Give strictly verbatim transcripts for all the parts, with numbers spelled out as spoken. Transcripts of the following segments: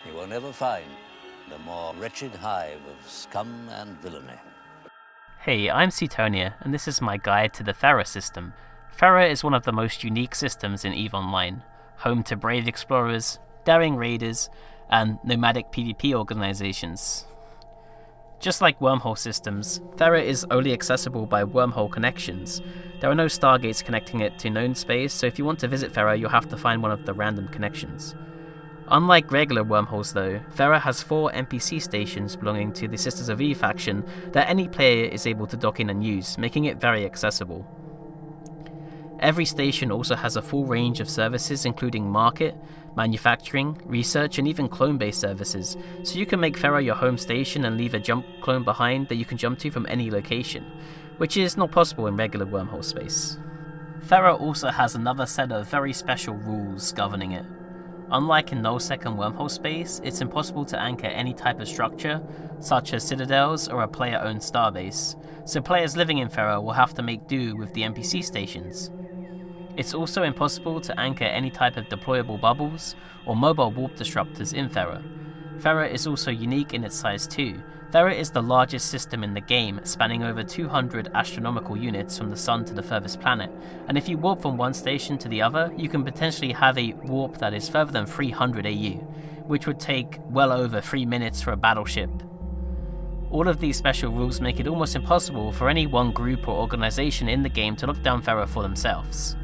You will never find a more wretched hive of scum and villainy. Hey, I'm Suitonia, and this is my guide to the Thera system. Thera is one of the most unique systems in EVE Online, home to brave explorers, daring raiders, and nomadic PvP organizations. Just like wormhole systems, Thera is only accessible by wormhole connections. There are no stargates connecting it to known space, so if you want to visit Thera, you'll have to find one of the random connections. Unlike regular wormholes though, Thera has four N P C stations belonging to the Sisters of Eve faction that any player is able to dock in and use, making it very accessible. Every station also has a full range of services including market, manufacturing, research, and even clone-based services, so you can make Thera your home station and leave a jump clone behind that you can jump to from any location, which is not possible in regular wormhole space. Thera also has another set of very special rules governing it. Unlike in nullsec and wormhole space, it's impossible to anchor any type of structure, such as citadels or a player-owned starbase, so players living in Thera will have to make do with the N P C stations. It's also impossible to anchor any type of deployable bubbles or mobile warp disruptors in Thera. Thera is also unique in its size too. Thera is the largest system in the game, spanning over two hundred astronomical units from the sun to the furthest planet, and if you warp from one station to the other, you can potentially have a warp that is further than three hundred A U, which would take well over three minutes for a battleship. All of these special rules make it almost impossible for any one group or organization in the game to lock down Thera for themselves.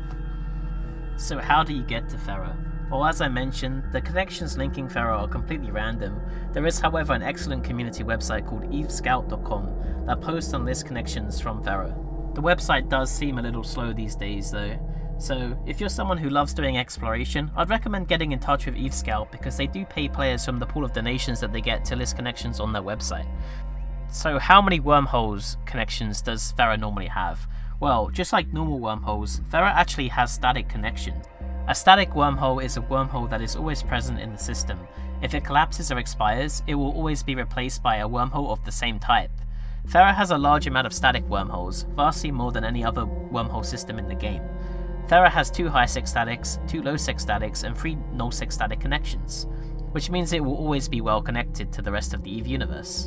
So how do you get to Thera? Well, as I mentioned, the connections linking Thera are completely random. There is however an excellent community website called eve scout dot com that posts and lists connections from Thera. The website does seem a little slow these days though, so if you're someone who loves doing exploration, I'd recommend getting in touch with EveScout because they do pay players from the pool of donations that they get to list connections on their website. So how many wormholes connections does Thera normally have? Well, just like normal wormholes, Thera actually has static connections. A static wormhole is a wormhole that is always present in the system. If it collapses or expires, it will always be replaced by a wormhole of the same type. Thera has a large amount of static wormholes, vastly more than any other wormhole system in the game. Thera has two high-sec statics, two low-sec statics, and three null-sec static connections, which means it will always be well connected to the rest of the EVE universe.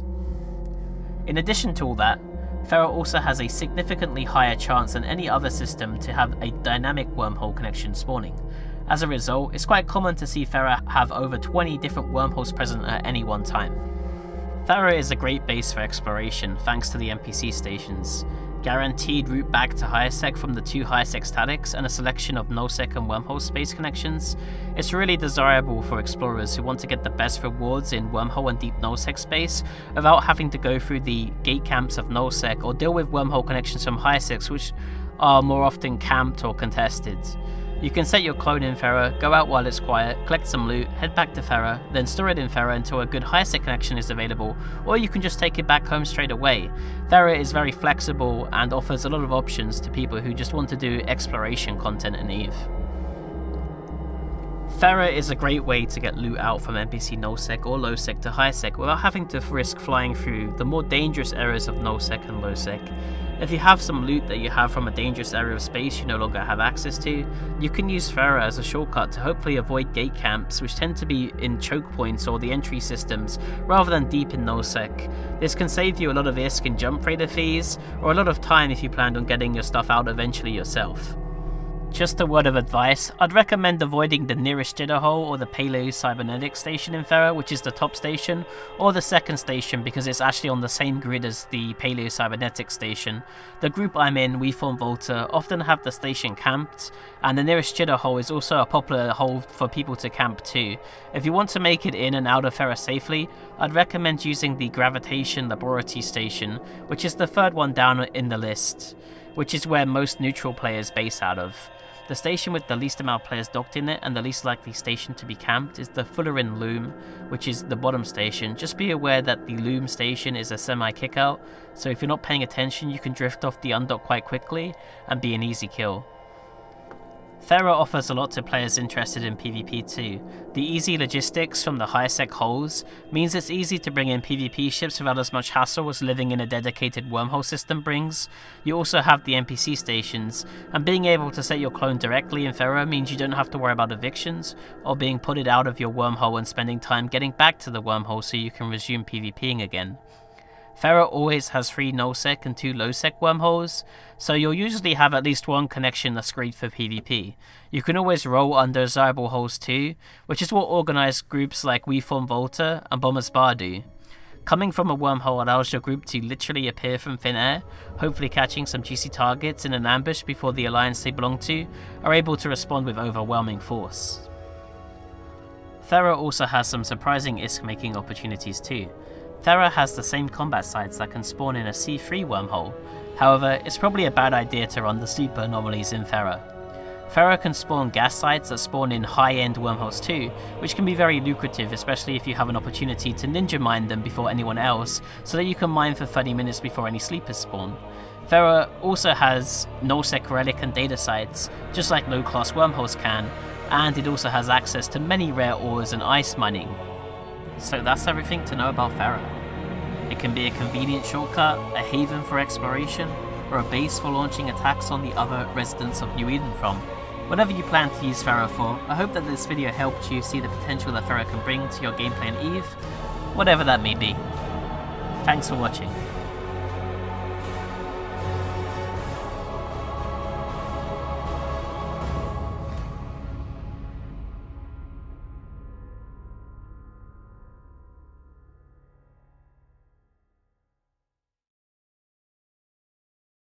In addition to all that, Thera also has a significantly higher chance than any other system to have a dynamic wormhole connection spawning. As a result, it's quite common to see Thera have over twenty different wormholes present at any one time. Thera is a great base for exploration thanks to the N P C stations, guaranteed route back to higher-sec from the two high-sec statics, and a selection of null-sec and wormhole space connections. It's really desirable for explorers who want to get the best rewards in wormhole and deep null-sec space without having to go through the gate camps of null-sec or deal with wormhole connections from high-secs, which are more often camped or contested. You can set your clone in Thera, go out while it's quiet, collect some loot, head back to Thera, then store it in Thera until a good high-sec connection is available, or you can just take it back home straight away. Thera is very flexible and offers a lot of options to people who just want to do exploration content in EVE. Thera is a great way to get loot out from N P C null-sec or low-sec to high-sec without having to risk flying through the more dangerous areas of null-sec and low-sec. If you have some loot that you have from a dangerous area of space you no longer have access to, you can use Thera as a shortcut to hopefully avoid gate camps, which tend to be in choke points or the entry systems, rather than deep in null-sec. This can save you a lot of I S K and jump raider fees, or a lot of time if you planned on getting your stuff out eventually yourself. Just a word of advice, I'd recommend avoiding the nearest jitter hole or the Paleo Cybernetic station in Thera, which is the top station, or the second station because it's actually on the same grid as the Paleo Cybernetic station. The group I'm in, We Form Volta, often have the station camped, and the nearest jitter hole is also a popular hole for people to camp too. If you want to make it in and out of Thera safely, I'd recommend using the Gravitation Laboratory station, which is the third one down in the list, which is where most neutral players base out of. The station with the least amount of players docked in it and the least likely station to be camped is the Fullerin Loom, which is the bottom station. Just be aware that the Loom station is a semi-kickout, so if you're not paying attention you can drift off the undock quite quickly and be an easy kill. Thera offers a lot to players interested in PvP too. The easy logistics from the high-sec holes means it's easy to bring in PvP ships without as much hassle as living in a dedicated wormhole system brings. You also have the N P C stations, and being able to set your clone directly in Thera means you don't have to worry about evictions, or being putted out of your wormhole and spending time getting back to the wormhole so you can resume PvPing again. Thera always has three null-sec and two low-sec wormholes, so you'll usually have at least one connection that's great for PvP. You can always roll undesirable holes too, which is what organised groups like We Form Volta and Bombers Bar do. Coming from a wormhole allows your group to literally appear from thin air, hopefully catching some juicy targets in an ambush before the alliance they belong to are able to respond with overwhelming force. Thera also has some surprising I S K making opportunities too. Thera has the same combat sites that can spawn in a C three wormhole, however, it's probably a bad idea to run the sleeper anomalies in Thera. Thera can spawn gas sites that spawn in high-end wormholes too, which can be very lucrative, especially if you have an opportunity to ninja mine them before anyone else, so that you can mine for thirty minutes before any sleepers spawn. Thera also has null-sec relic and data sites, just like low-class wormholes can, and it also has access to many rare ores and ice mining. So that's everything to know about Thera. It can be a convenient shortcut, a haven for exploration, or a base for launching attacks on the other residents of New Eden from. Whatever you plan to use Thera for, I hope that this video helped you see the potential that Thera can bring to your gameplay in EVE, whatever that may be. Thanks for watching.